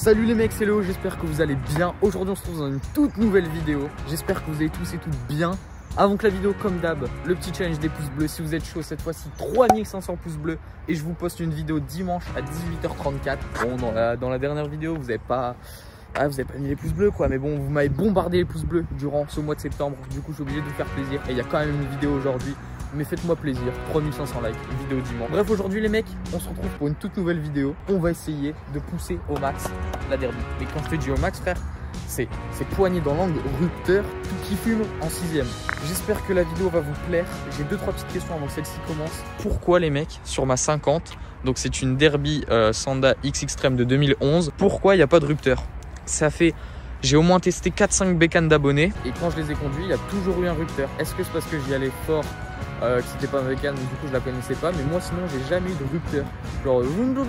Salut les mecs, c'est Léo, j'espère que vous allez bien. Aujourd'hui on se retrouve dans une toute nouvelle vidéo. J'espère que vous allez tous et toutes bien. Avant que la vidéo, comme d'hab, le petit challenge des pouces bleus. Si vous êtes chaud, cette fois-ci 3500 pouces bleus. Et je vous poste une vidéo dimanche à 18h34. Bon, dans la dernière vidéo, vous avez pas mis les pouces bleus quoi. Mais bon, vous m'avez bombardé les pouces bleus durant ce mois de septembre. Du coup, je suis obligé de vous faire plaisir. Et il y a quand même une vidéo aujourd'hui. Mais faites-moi plaisir, 3500 likes, vidéo dimanche. Bref, aujourd'hui les mecs, on se retrouve pour une toute nouvelle vidéo. On va essayer de pousser au max la derby. Mais quand je te dis au max frère, c'est poigné dans l'angle, rupteur, tout qui fume en 6ème. J'espère que la vidéo va vous plaire. J'ai 2-3 petites questions avant que celle-ci commence. Pourquoi les mecs, sur ma 50, donc c'est une derby Sanda X Extreme de 2011, pourquoi il n'y a pas de rupteur? Ça fait... J'ai au moins testé 4-5 bécanes d'abonnés et quand je les ai conduits, il y a toujours eu un rupteur. Est-ce que c'est parce que j'y allais fort, que c'était pas un bécane, du coup je la connaissais pas, mais moi sinon j'ai jamais eu de rupteur. Genre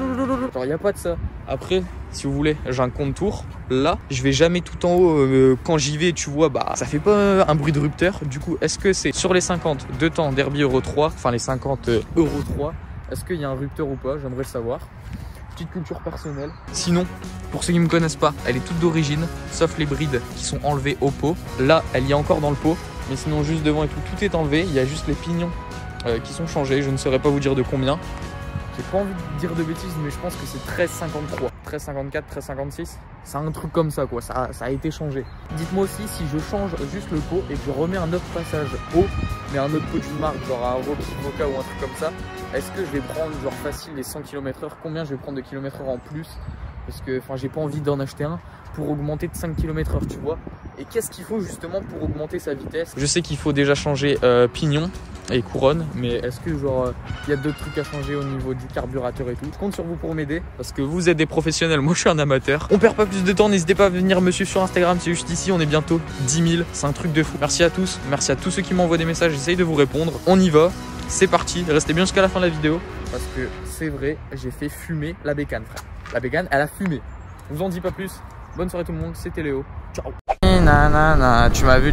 il n'y a pas de ça. Après, si vous voulez, j'ai un contour. Là, je vais jamais tout en haut. Quand j'y vais, tu vois, bah ça fait pas un bruit de rupteur. Du coup, est-ce que c'est sur les 50 de temps Derby Euro 3, enfin les 50 Euro 3, est-ce qu'il y a un rupteur ou pas? J'aimerais le savoir. Petite culture personnelle. Sinon, pour ceux qui ne me connaissent pas, elle est toute d'origine, sauf les brides qui sont enlevées au pot. Là, elle y est encore dans le pot, mais sinon juste devant et tout est enlevé. Il y a juste les pignons qui sont changés. Je ne saurais pas vous dire de combien. J'ai pas envie de dire de bêtises, mais je pense que c'est 1353, 1354, 1356. C'est un truc comme ça quoi, ça a été changé. Dites-moi aussi si je change juste le pot et que je remets un autre passage haut, mais un autre pot d'une marque, genre un Rocky Voca ou un truc comme ça. Est-ce que je vais prendre genre facile les 100 km/h? Combien je vais prendre de km/h en plus? Parce que enfin j'ai pas envie d'en acheter un pour augmenter de 5 km/h, tu vois. Et qu'est-ce qu'il faut justement pour augmenter sa vitesse? Je sais qu'il faut déjà changer pignon et couronne, mais est-ce que genre il y a d'autres trucs à changer au niveau du carburateur et tout? Je compte sur vous pour m'aider parce que vous êtes des professionnels, moi je suis un amateur. On perd pas plus de temps, n'hésitez pas à venir me suivre sur Instagram, c'est juste ici, on est bientôt 10 000, c'est un truc de fou. Merci à tous, merci à tous ceux qui m'envoient des messages, j'essaye de vous répondre. On y va, c'est parti, restez bien jusqu'à la fin de la vidéo parce que c'est vrai, j'ai fait fumer la bécane frère. La bécane, elle a fumé. Je vous en dis pas plus. Bonne soirée tout le monde, c'était Léo. Ciao. Nanana, tu m'as vu.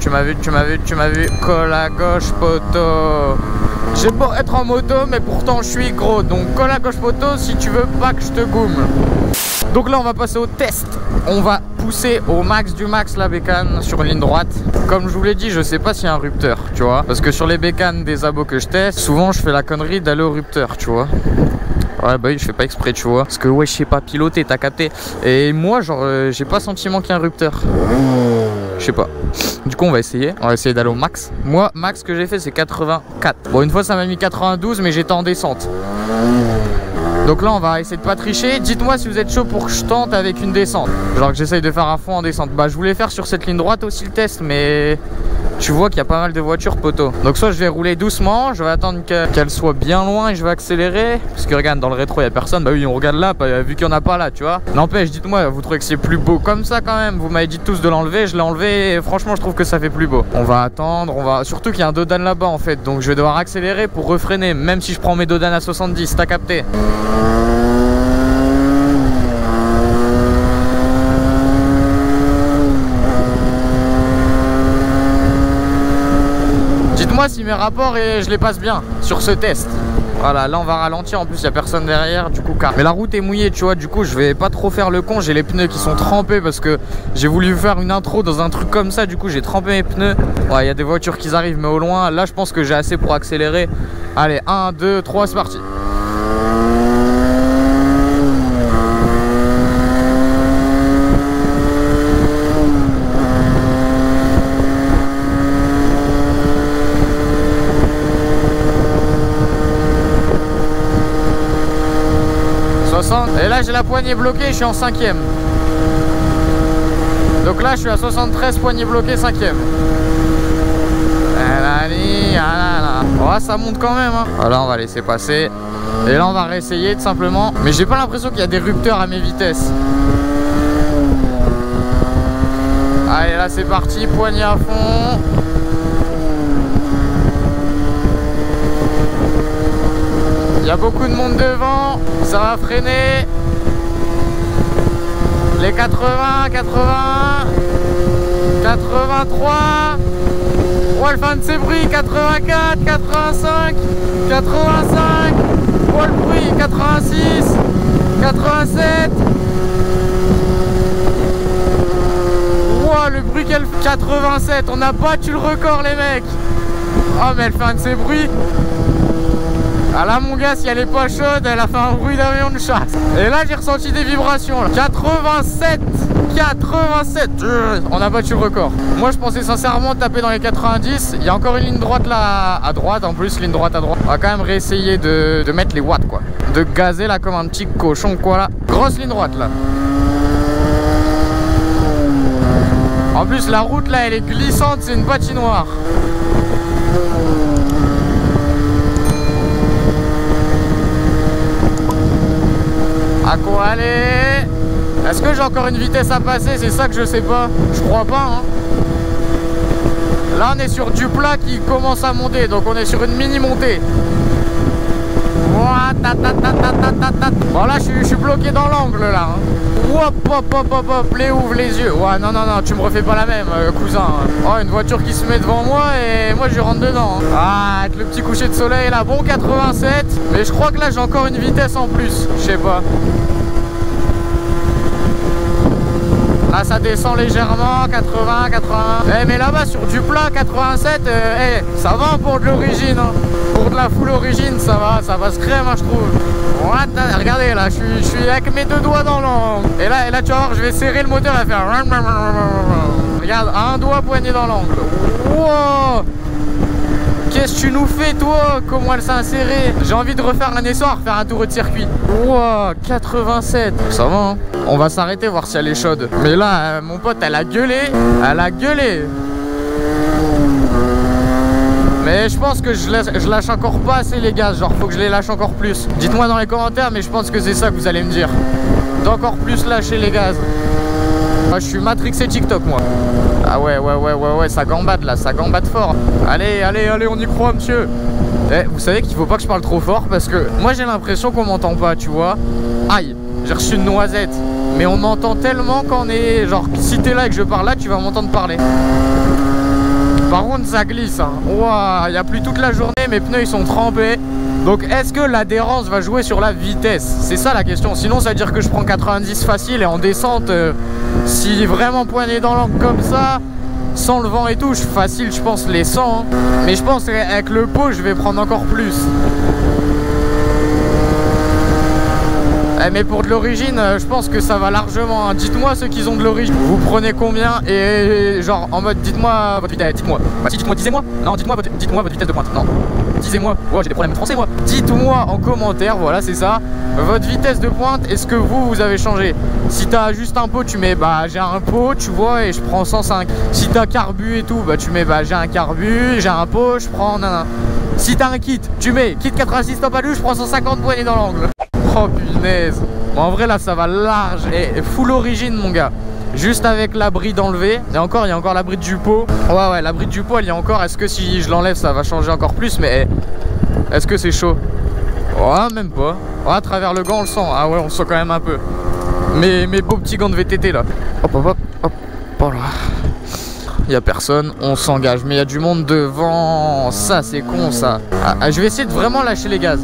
Colle à gauche, poteau. J'ai beau être en moto, mais pourtant je suis gros. Donc colle à gauche, poteau, si tu veux pas que je te goume. Donc là, on va passer au test. On va pousser au max du max la bécane sur une ligne droite. Comme je vous l'ai dit, je sais pas s'il y a un rupteur, tu vois. Parce que sur les bécanes des abos que je teste, souvent je fais la connerie d'aller au rupteur, tu vois. Ouais bah oui, je fais pas exprès, tu vois. Parce que ouais, je sais pas piloter, t'as capté. Et moi, genre, j'ai pas sentiment qu'il y a un rupteur. Je sais pas. Du coup, on va essayer d'aller au max. Moi, max que j'ai fait, c'est 84. Bon, une fois, ça m'a mis 92, mais j'étais en descente. Donc là, on va essayer de pas tricher. Dites-moi si vous êtes chaud pour que je tente avec une descente. Genre que j'essaye de faire un fond en descente. Bah, je voulais faire sur cette ligne droite aussi le test, mais... Tu vois qu'il y a pas mal de voitures poteau. Donc soit je vais rouler doucement, je vais attendre qu'elle soit bien loin et je vais accélérer. Parce que regarde, dans le rétro il n'y a personne. Bah oui, on regarde là, vu qu'il n'y en a pas là, tu vois. N'empêche, dites-moi, vous trouvez que c'est plus beau comme ça quand même? Vous m'avez dit tous de l'enlever, je l'ai enlevé et franchement je trouve que ça fait plus beau. On va attendre, surtout qu'il y a un dodan là-bas en fait. Donc je vais devoir accélérer pour refreiner, même si je prends mes dodan à 70, t'as capté? Dites-moi si mes rapports et je les passe bien sur ce test. Voilà, là on va ralentir, en plus il n'y a personne derrière, du coup car. Mais la route est mouillée, tu vois, du coup je vais pas trop faire le con. J'ai les pneus qui sont trempés parce que j'ai voulu faire une intro dans un truc comme ça, du coup j'ai trempé mes pneus. Ouais, il y a des voitures qui arrivent, mais au loin, là je pense que j'ai assez pour accélérer. Allez, 1, 2, 3, c'est parti. Et là j'ai la poignée bloquée, je suis en 5ème. Donc là je suis à 73, poignée bloquée, 5ème. Oh, ça monte quand même hein. Voilà, on va laisser passer. Et là on va réessayer tout simplement. Mais j'ai pas l'impression qu'il y a des rupteurs à mes vitesses. Allez, là c'est parti, poignée à fond. Il y a beaucoup de monde devant, ça va freiner. Les 80, 83. Oh, le fin de ses bruits, 84, 85, 85. Oh, le bruit, 86, 87. Wow, le bruit qu'elle fait. 87, on a battu le record les mecs. Oh mais elle fait un de ces bruits. Ah là mon gars, si elle est pas chaude, elle a fait un bruit d'avion de chasse. Et là j'ai ressenti des vibrations là. 87. On a battu le record. Moi je pensais sincèrement taper dans les 90. Il y a encore une ligne droite là à droite. En plus ligne droite à droite. On va quand même réessayer de mettre les watts quoi. De gazer là comme un petit cochon quoi là. Grosse ligne droite là. En plus la route là elle est glissante, c'est une patinoire. À quoi aller? Est-ce que j'ai encore une vitesse à passer? C'est ça que je sais pas. Je crois pas hein. Là on est sur du plat qui commence à monter. Donc on est sur une mini montée. Bon là je suis bloqué dans l'angle là hein. Hop hop hop hop hop, les ouvre les yeux. Ouais non non non, tu me refais pas la même cousin. Oh une voiture qui se met devant moi et moi je rentre dedans hein. Ah avec le petit coucher de soleil là, bon 87. Mais je crois que là j'ai encore une vitesse en plus. Je sais pas. Là ça descend légèrement, 80, 80. Eh mais là-bas sur du plat 87, ça va pour de l'origine hein. Pour de la full origine ça va se crème hein, je trouve. What? Regardez là, je suis avec mes deux doigts dans l'angle. Et là tu vas voir, je vais serrer le moteur et faire. Regarde, un doigt poigné dans l'angle. Wow! Qu'est-ce que tu nous fais toi? Comment elle s'est insérée? J'ai envie de refaire un essor, faire un tour de circuit. Wow, 87. Ça va hein. On va s'arrêter voir si elle est chaude. Mais là, mon pote, elle a gueulé. Elle a gueulé. Mais je pense que je lâche encore pas assez les gaz. Genre faut que je les lâche encore plus. Dites-moi dans les commentaires, mais je pense que c'est ça que vous allez me dire. D'encore plus lâcher les gaz. Moi, je suis matrixé TikTok moi. Ah ouais, ça gambade là, ça gambade fort. Allez, on y croit monsieur. Vous savez qu'il faut pas que je parle trop fort parce que moi j'ai l'impression qu'on m'entend pas, tu vois. Aïe, j'ai reçu une noisette. Mais on m'entend tellement quand on est... Genre si t'es là et que je parle là, tu vas m'entendre parler. Par contre ça glisse hein. Wow, il y a plu toute la journée, mes pneus ils sont trempés. Donc est-ce que l'adhérence va jouer sur la vitesse? C'est ça la question. Sinon ça veut dire que je prends 90 facile et en descente, si vraiment poigné dans l'angle comme ça, sans le vent et tout, facile je pense les 100 hein. Mais je pense qu'avec le pot je vais prendre encore plus. Mais pour de l'origine, je pense que ça va largement hein. Dites-moi ceux qui ont de l'origine, vous prenez combien? Et genre en mode dites-moi votre vitesse, dites-moi. Bah si, dites-moi, disez-moi. Non, dites-moi votre vitesse de pointe. Non, disez-moi. Oh, j'ai des problèmes de français moi. Dites-moi en commentaire, voilà c'est ça. Votre vitesse de pointe, est-ce que vous avez changé? Si t'as juste un pot, tu mets bah j'ai un pot, tu vois, et je prends 105. Si t'as carbu et tout, bah tu mets bah j'ai un carbu, j'ai un pot, je prends nanana. Si t'as un kit, tu mets kit 86 top alu, je prends 150 poignées dans l'angle. Oh punaise. Bon, en vrai là ça va large et full origine mon gars. Juste avec la bride enlevée. Et encore, il y a encore la bride du pot. Ouais, la bride du pot elle y a encore. Est-ce que si je l'enlève ça va changer encore plus? Mais est-ce que c'est chaud? Ouais, même pas. Ouais, à travers le gant on le sent. Ah ouais, on le sent quand même un peu. Mes beaux petits gants de VTT là. Hop, voilà. Il y a personne, on s'engage. Mais il y a du monde devant. Ça c'est con ça. Je vais essayer de vraiment lâcher les gaz.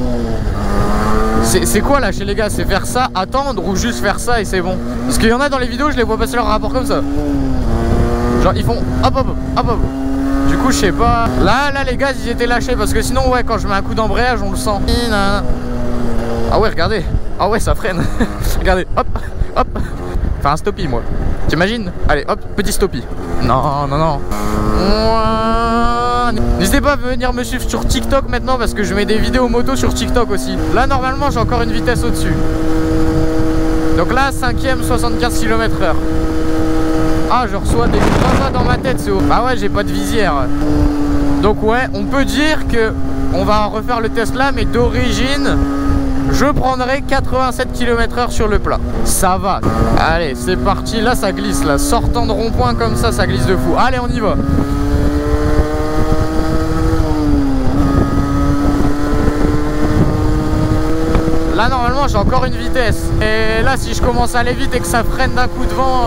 C'est quoi lâcher les gaz? C'est faire ça, attendre ou juste faire ça et c'est bon? Parce qu'il y en a dans les vidéos, je les vois passer leur rapport comme ça. Genre ils font hop. Du coup je sais pas. Là les gaz ils étaient lâchés parce que sinon ouais quand je mets un coup d'embrayage on le sent. Ah ouais regardez. Ah ouais ça freine. Regardez hop. Enfin un stoppie moi. T'imagines? Allez hop, petit stoppie. Non. N'hésitez pas à venir me suivre sur TikTok maintenant parce que je mets des vidéos moto sur TikTok aussi. Là normalement j'ai encore une vitesse au-dessus. Donc là 5ème 75 km/h. Ah je reçois des gravats dans ma tête, c'est haut. Ah ouais j'ai pas de visière. Donc ouais on peut dire que on va refaire le test là, mais d'origine je prendrai 87 km/h sur le plat. Ça va. Allez c'est parti, là ça glisse là. Sortant de rond-point comme ça glisse de fou. Allez on y va. Là normalement j'ai encore une vitesse. Et là si je commence à aller vite et que ça freine d'un coup de vent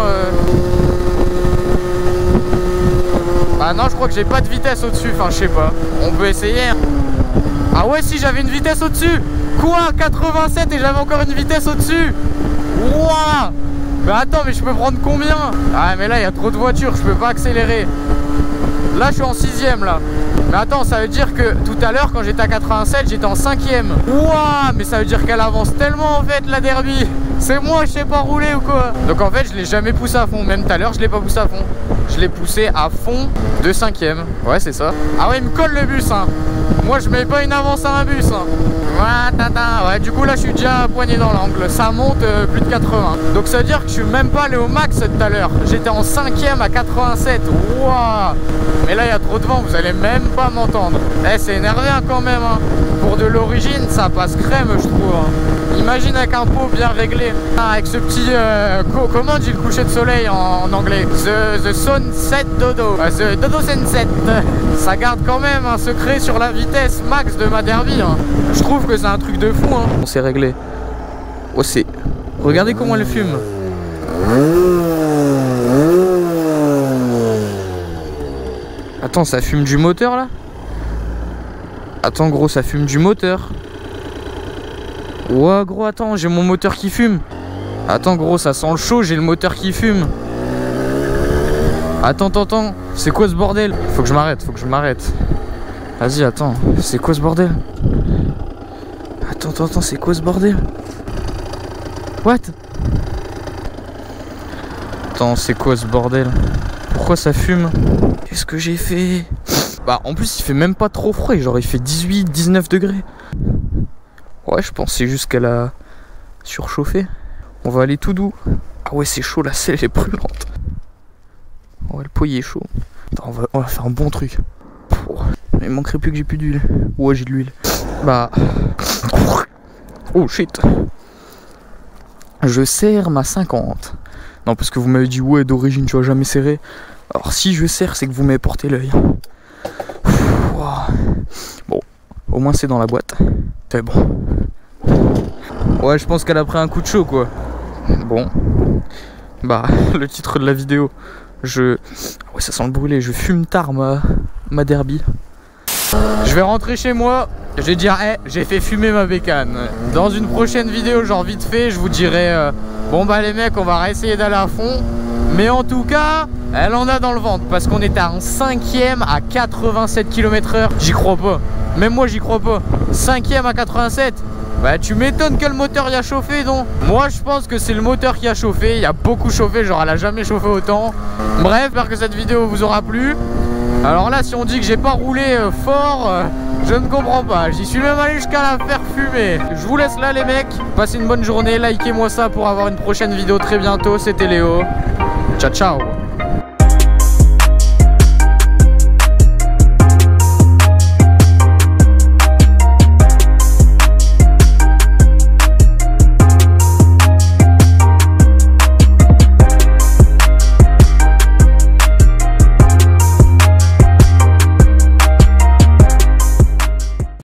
Bah non je crois que j'ai pas de vitesse au-dessus. Enfin je sais pas. On peut essayer hein. Ah ouais si j'avais une vitesse au-dessus. Quoi 87 et j'avais encore une vitesse au-dessus. Wouah. Mais attends, mais je peux prendre combien? Ah mais là il y a trop de voitures, je peux pas accélérer. Là je suis en 6ème là. Mais attends, ça veut dire que tout à l'heure quand j'étais à 87 j'étais en 5ème. Ouah, mais ça veut dire qu'elle avance tellement en fait la Derby. C'est moi, je sais pas rouler ou quoi? Donc en fait je l'ai jamais poussé à fond. Même tout à l'heure je l'ai pas poussé à fond. Je l'ai poussé à fond de 5ème. Ouais c'est ça. Ah ouais il me colle le bus hein. Moi je mets pas une avance à un bus hein. Ouais, du coup là je suis déjà poigné dans l'angle. Ça monte plus de 80. Donc ça veut dire que je suis même pas allé au max tout à l'heure. J'étais en 5ème à 87. Wouah. Mais là il y a trop de vent, vous allez même pas m'entendre. Eh c'est énervant quand même hein. Pour de l'origine ça passe crème je trouve hein. Imagine avec un pot bien réglé. Avec ce petit comment on dit le coucher de soleil en anglais? The sunset dodo. The dodo sunset. Ça garde quand même un secret sur la vitesse max de ma Derby hein. Je trouve que c'est un truc de fou hein. On s'est réglé. Oh c'est. Regardez comment elle fume. Attends, ça fume du moteur là? Attends gros, ça fume du moteur. Ouah gros, attends, j'ai mon moteur qui fume. Attends gros, ça sent le chaud, j'ai le moteur qui fume. Attends, c'est quoi ce bordel? Faut que je m'arrête, Vas-y, attends, c'est quoi ce bordel? Attends, c'est quoi ce bordel? What? Attends, c'est quoi ce bordel? Pourquoi ça fume? Qu'est-ce que j'ai fait? Bah en plus il fait même pas trop froid, genre il fait 18-19 degrés. Ouais je pense c'est juste qu'elle a surchauffé. On va aller tout doux. Ah ouais c'est chaud, la selle elle est brûlante. Ouais le pot il est chaud. Attends, on va faire un bon truc. Il manquerait plus que j'ai plus d'huile. Ouais j'ai de l'huile. Bah. Oh shit. Je serre ma 50. Non parce que vous m'avez dit ouais d'origine tu vas jamais serrer. Alors si je serre c'est que vous m'avez porté l'œil. Bon, au moins c'est dans la boîte. C'est bon. Ouais je pense qu'elle a pris un coup de chaud quoi. Bon. Bah le titre de la vidéo. Ouais ça sent le brûlé. Je fume tard ma Derby. Je vais rentrer chez moi. Je vais dire j'ai fait fumer ma bécane. Dans une prochaine vidéo genre vite fait je vous dirai bon bah les mecs on va réessayer d'aller à fond. Mais en tout cas, elle en a dans le ventre parce qu'on était en 5ème à 87 km/h. J'y crois pas. Même moi, j'y crois pas. 5ème à 87. Bah, tu m'étonnes que le moteur y a chauffé, donc. Moi, je pense que c'est le moteur qui a chauffé. Il a beaucoup chauffé, genre, elle a jamais chauffé autant. Bref, j'espère que cette vidéo vous aura plu. Alors là, si on dit que j'ai pas roulé fort, je ne comprends pas. J'y suis même allé jusqu'à la faire fumer. Je vous laisse là, les mecs. Passez une bonne journée. Likez-moi ça pour avoir une prochaine vidéo très bientôt. C'était Léo. Ciao ciao.